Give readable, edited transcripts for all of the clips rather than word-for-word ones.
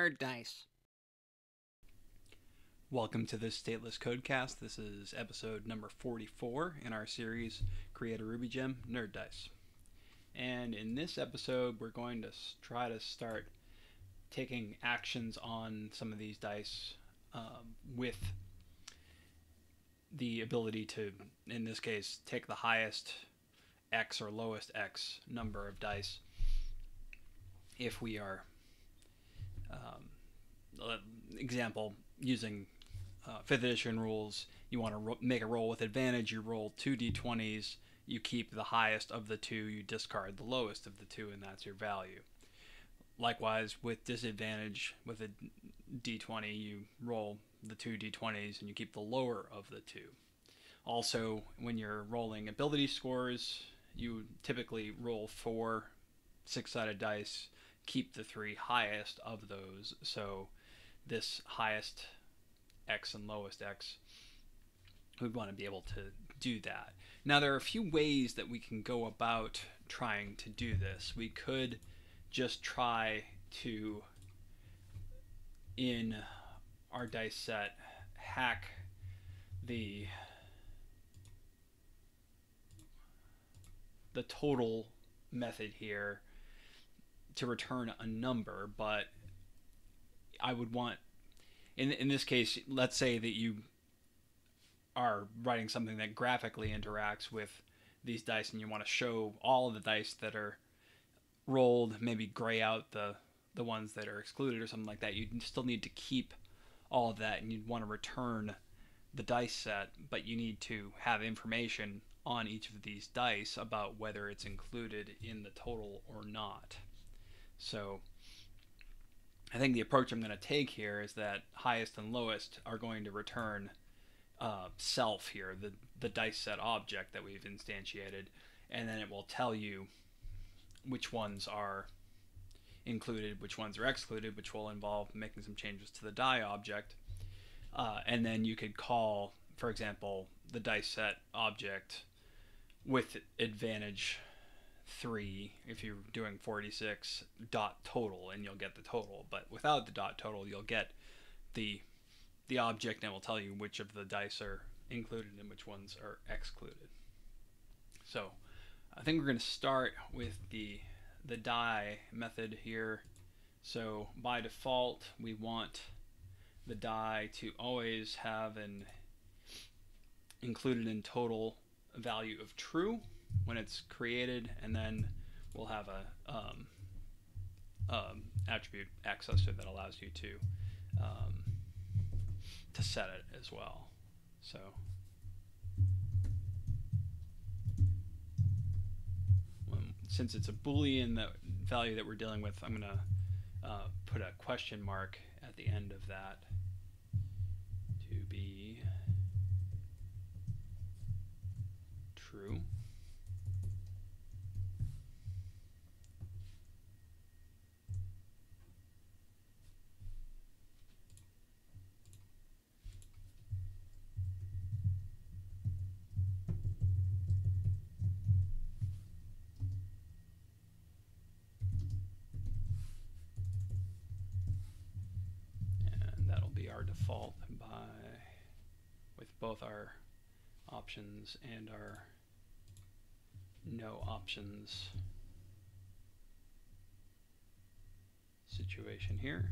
NerdDice. Welcome to this stateless Codecast. This is episode number 44 in our series Create a RubyGem, NerdDice. And in this episode, we're going to try to start taking actions on some of these dice with the ability to, in this case, take the highest X or lowest X number of dice if we are, example, using 5th edition rules. You want to make a roll with advantage, you roll 2 d20s, you keep the highest of the two, you discard the lowest of the two, and that's your value. Likewise, with disadvantage, with a d20, you roll the 2 d20s and you keep the lower of the two. Also, when you're rolling ability scores, you typically roll 4 6-sided dice, keep the 3 highest of those, so this highest X and lowest X, we'd want to be able to do that. Now, there are a few ways that we can go about trying to do this. We could just try to, in our dice set, hack the total method here to return a number, but I would want, in this case, let's say that you are writing something that graphically interacts with these dice and you want to show all of the dice that are rolled, maybe gray out the ones that are excluded or something like that. You'd still need to keep all of that, and you'd want to return the dice set, but you need to have information on each of these dice about whether it's included in the total or not. So I think the approach I'm going to take here is that highest and lowest are going to return self here, the dice set object that we've instantiated, and then it will tell you which ones are included, which ones are excluded, which will involve making some changes to the die object. And then you could call, for example, the dice set object with advantage 3 if you're doing 46 dot total, and you'll get the total. But without the dot total, you'll get the object, and it will tell you which of the dice are included and which ones are excluded. So I think we're going to start with the die method here. So by default, we want the die to always have an included in total value of true when it's created, and then we'll have a attribute accessor that allows you to set it as well. So since it's a Boolean value that we're dealing with, I'm going to put a question mark at the end of that to be true. Our default with both our options and our no options situation here.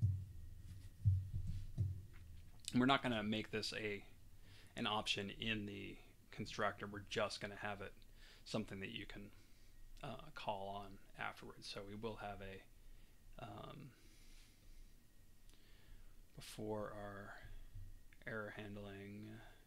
We're not going to make this an option in the constructor. We're just going to have it something that you can call on afterwards. So we will have a before our error handling,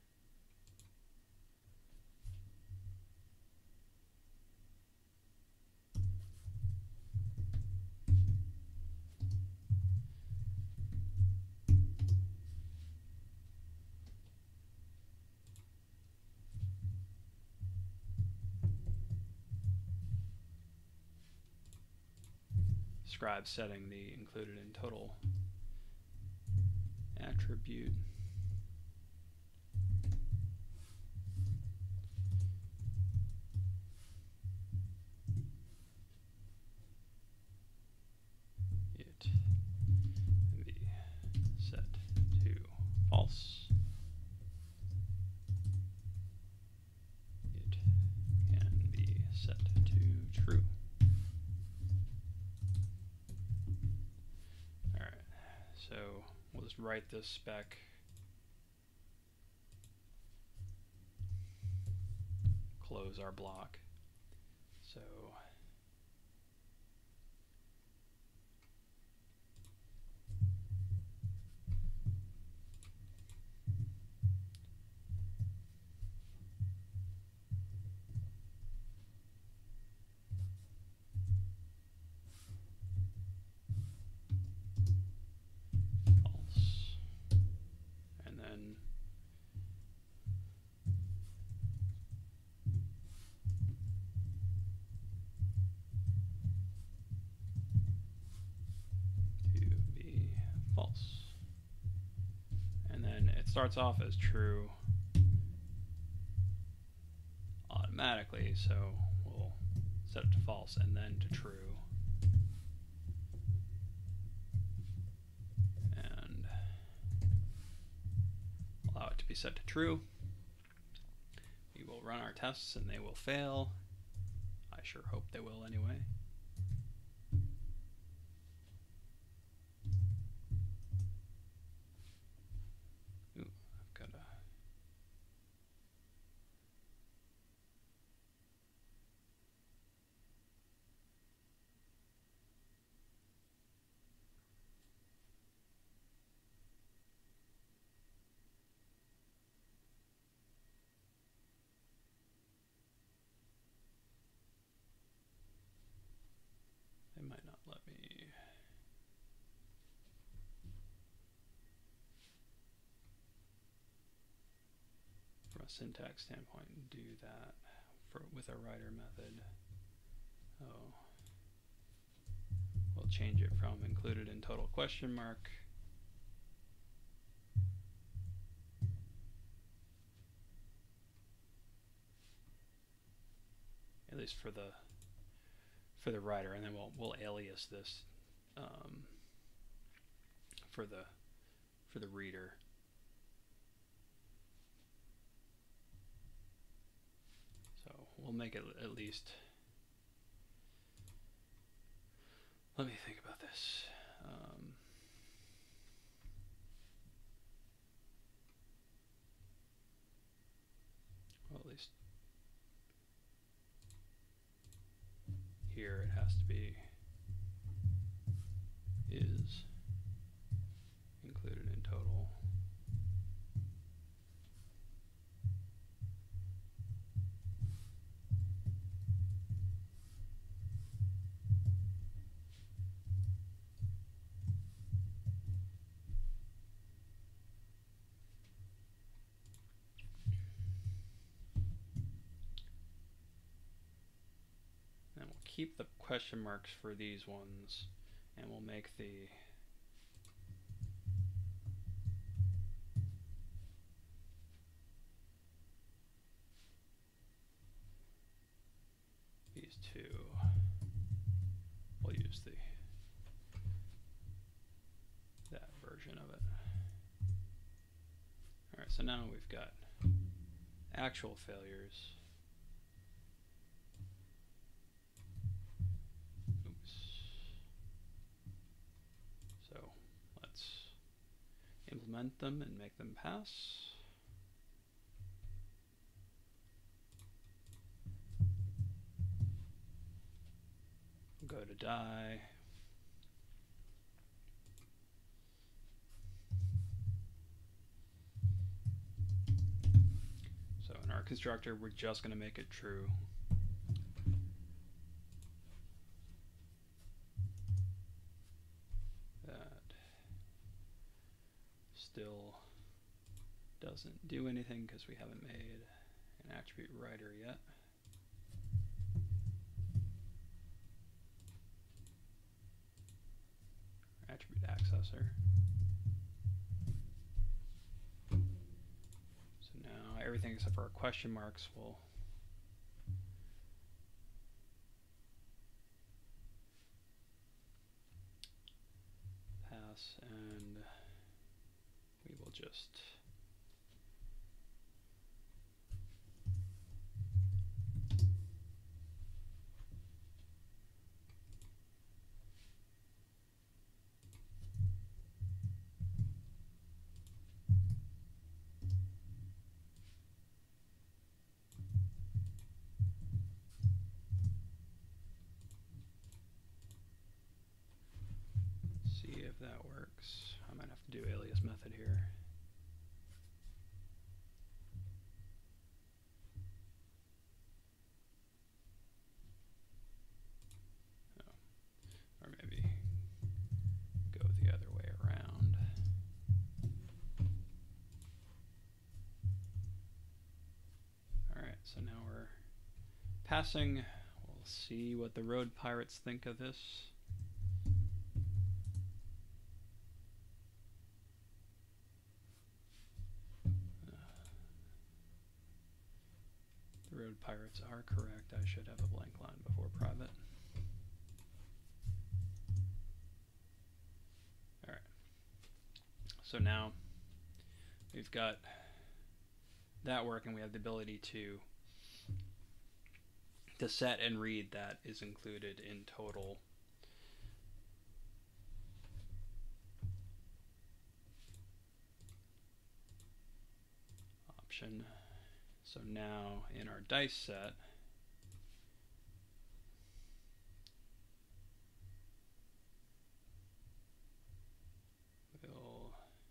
scribe setting the included in total attribute. It set to false. It can be set to true. Alright, so we'll just write this spec. Close our block. So false, and then false. And then it starts off as true automatically, so we'll set it to false and then to true. And allow it to be set to true. We will run our tests and they will fail. I sure hope they will anyway. They might not let me. From a syntax standpoint, do that with a writer method. Oh, we'll change it from included in total question mark. At least for the writer, and then we'll alias this for the reader. So we'll make it at least. Let me think about this. Well, at least here it has to be is included in total. Keep the question marks for these ones, and we'll make these two. We'll use that version of it. All right, so now we've got actual failures. Implement them and make them pass. We'll go to die. So in our constructor, we're just going to make it true. Still doesn't do anything because we haven't made an attribute writer yet. Attribute accessor. So now everything except for our question marks will pass, and if that works. I might have to do alias method here. Or maybe go the other way around. Alright, so now we're passing. We'll see what the road pirates think of this. The road pirates are correct. I should have a blank line before private. Alright. So now we've got that working. We have the ability to set and read that is included in total. Option. So now in our dice set, we'll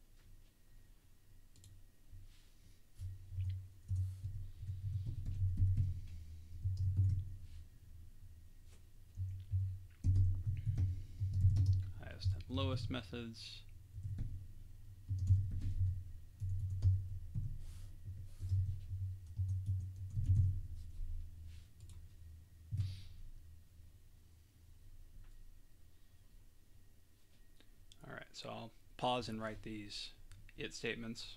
highest and lowest methods. Alright, so I'll pause and write these it statements.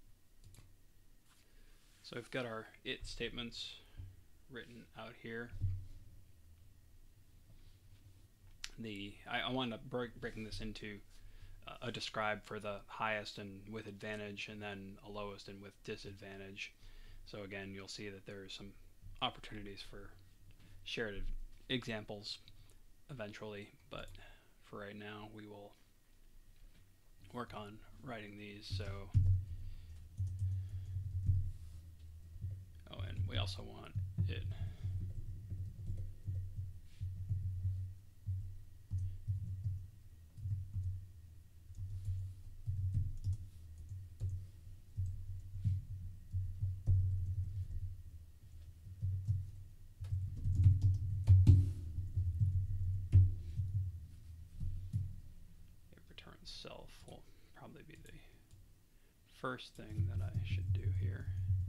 So we've got our it statements written out here. I wound up breaking this into a describe for the highest and with advantage, and then a lowest and with disadvantage. So again, you'll see that there are some opportunities for shared examples eventually, but for right now we will work on writing these. So, oh, and we also want it self will probably be the first thing that I should do here.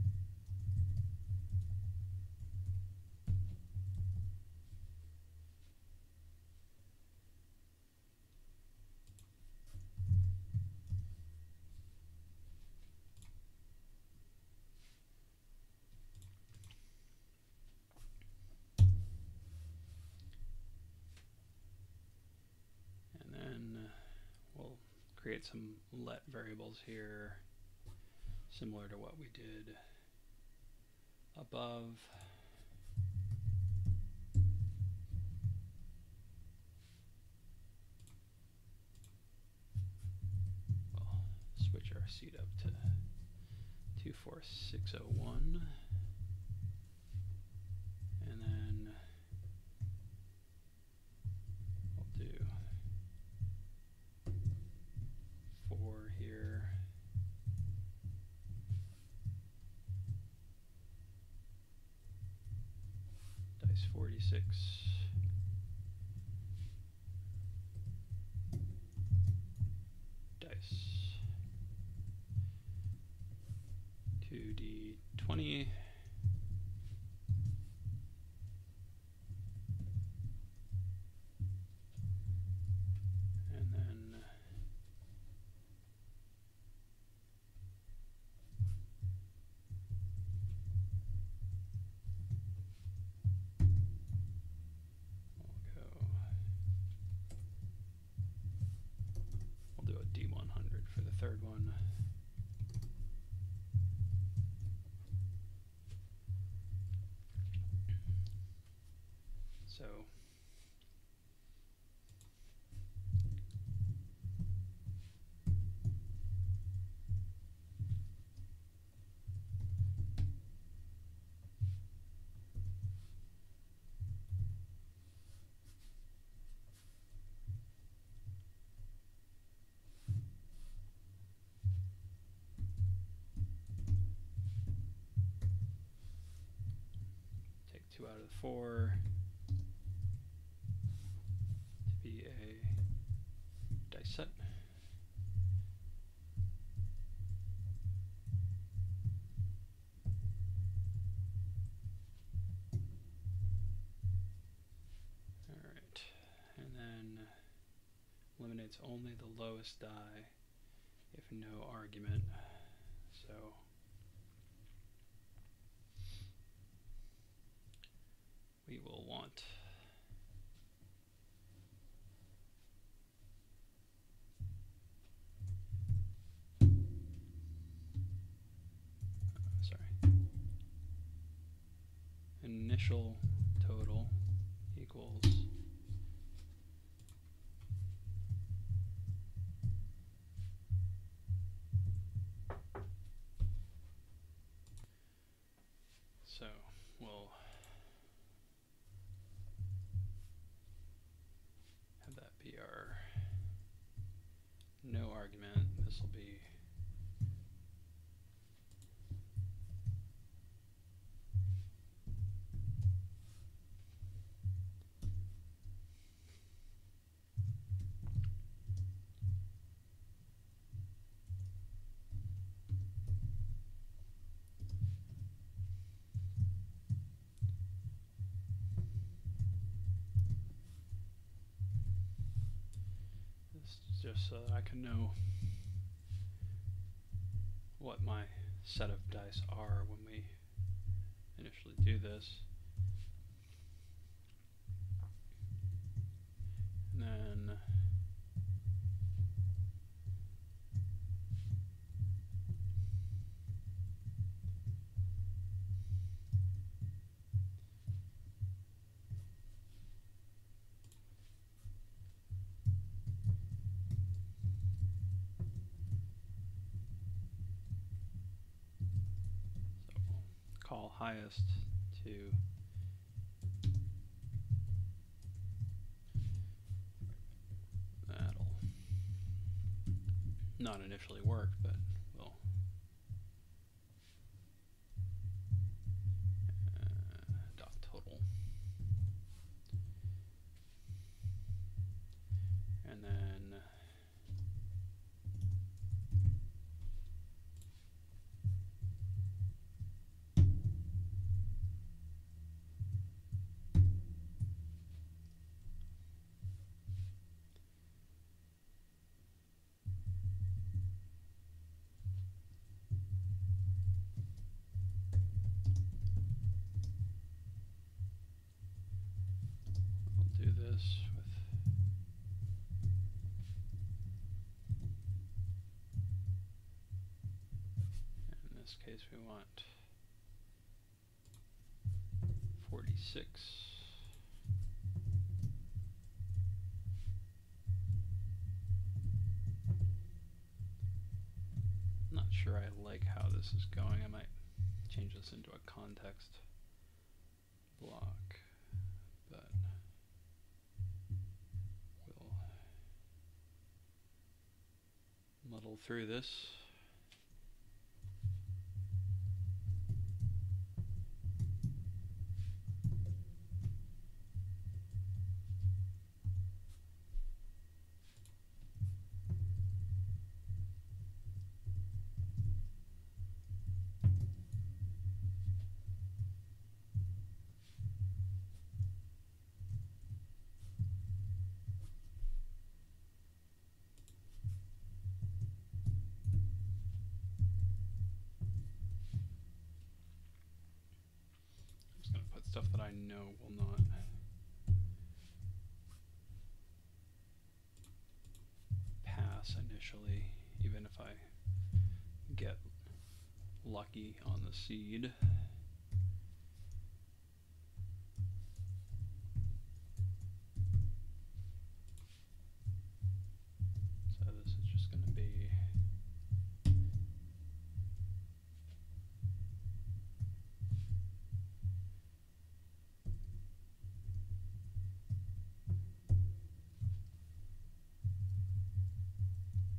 And then we'll create some let variables here, similar to what we did above. We'll switch our seed up to 24601, and then we'll do 4 here. Dice 46. Dice 2d20. And then we'll do a D100 for the third one. So 2 out of the 4 to be a dice set. Alright, and then eliminates only the lowest die if no argument. So we will want initial total equals so we'll have that be our no argument. This will be just so that I can know what my set of dice are when we initially do this. And then call highest to that'll not initially work, but will dot total, and then do this with in this case we want 46. I'm not sure I like how this is going. I might change this into a context block, but we'll muddle through this. Stuff that I know will not pass initially, even if I get lucky on the seed. So this is just going to be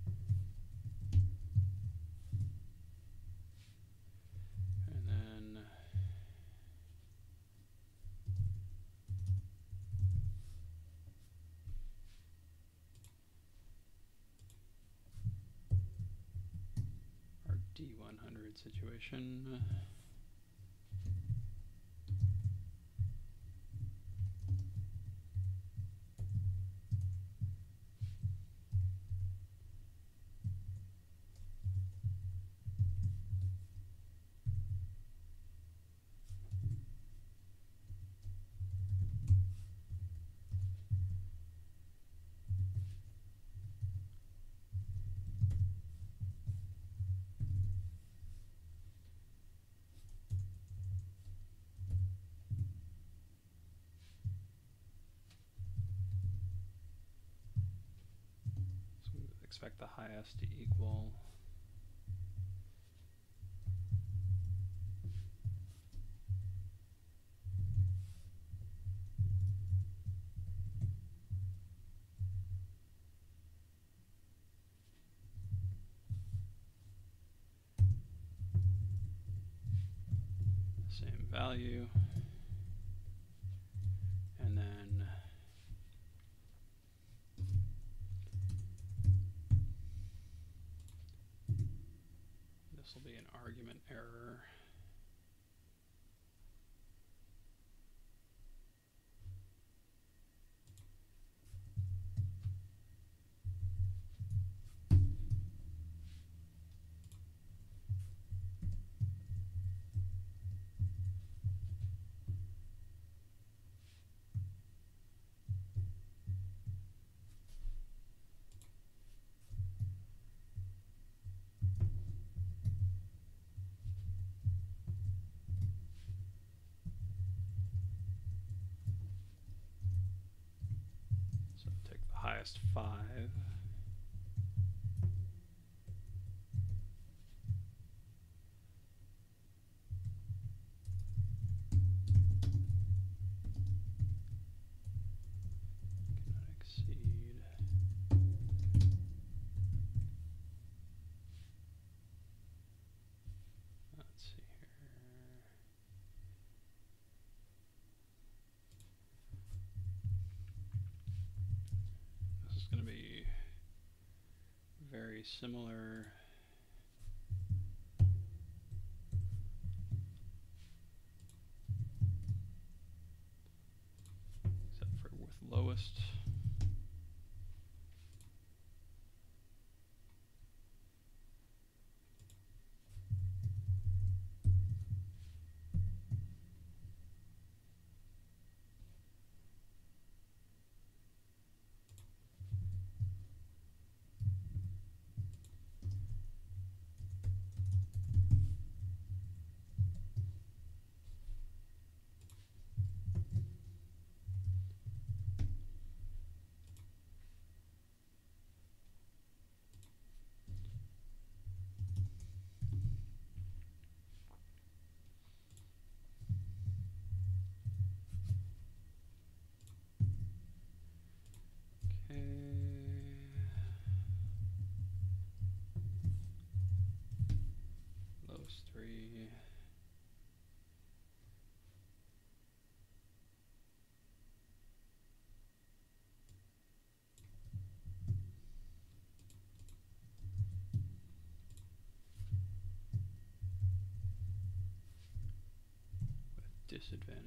and then D100 situation. Expect the highest to equal the same value, and then this will be an argument error. So take the highest 5. Cannot exceed. Let's see here. This is going to be very similar. Except for with lowest. Lowest 3. With disadvantage.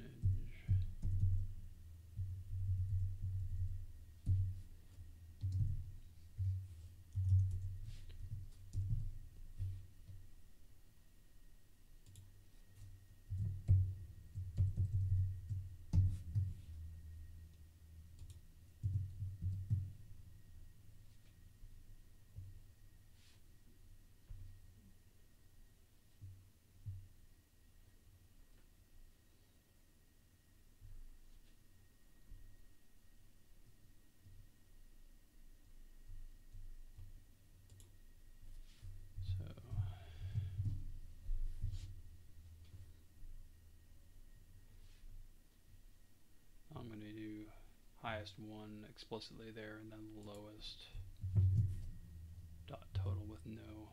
I'm going to do highest 1 explicitly there, and then lowest dot total with no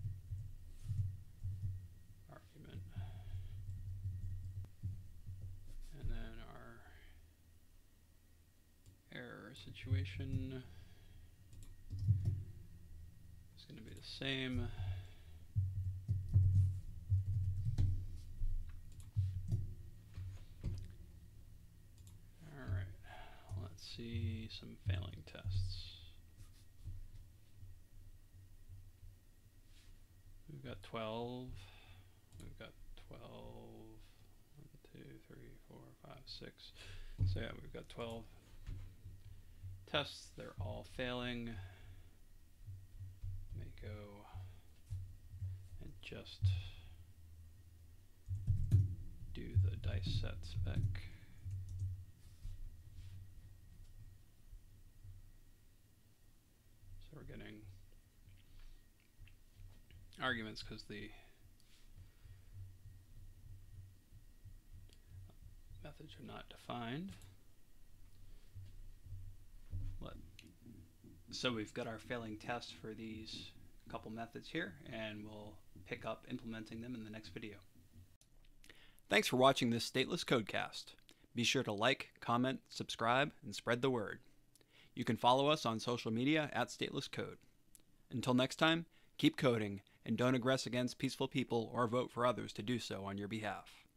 argument. And then our error situation is going to be the same. see some failing tests. We've got 12. We've got 12. 1, 2, 3, 4, 5, 6. So yeah, we've got 12 tests. They're all failing. Let me go and just do the DiceSet spec. So we're getting arguments because the methods are not defined. So we've got our failing test for these couple methods here, and we'll pick up implementing them in the next video. Thanks for watching this stateless codecast. Be sure to like, comment, subscribe, and spread the word. You can follow us on social media at statelesscode. Until next time, keep coding, and don't aggress against peaceful people or vote for others to do so on your behalf.